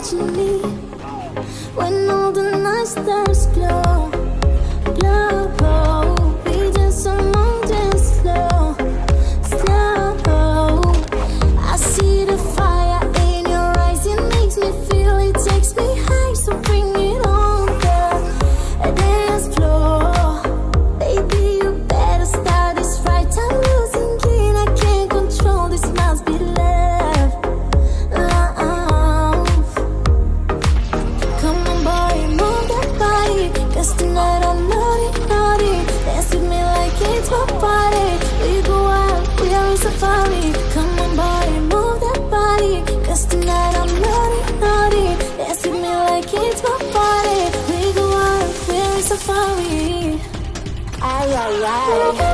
watching me when all the night stars glow, glow. We dance among them slow, slow. I see the fire in your eyes, it makes me feel, it takes me high. So bring it on the dance floor, baby. You better start this right. I'm losing it, I can't control this. Must be love, love. Come on, boy, move that body, 'cause tonight I'm naughty, naughty. Dance with me like it's my party. We go out, we are in safari. Come on, boy, move that body, 'cause tonight I'm naughty, naughty. Dance with me like it's my party. We go out, we are in safari. Ay, ay, ay.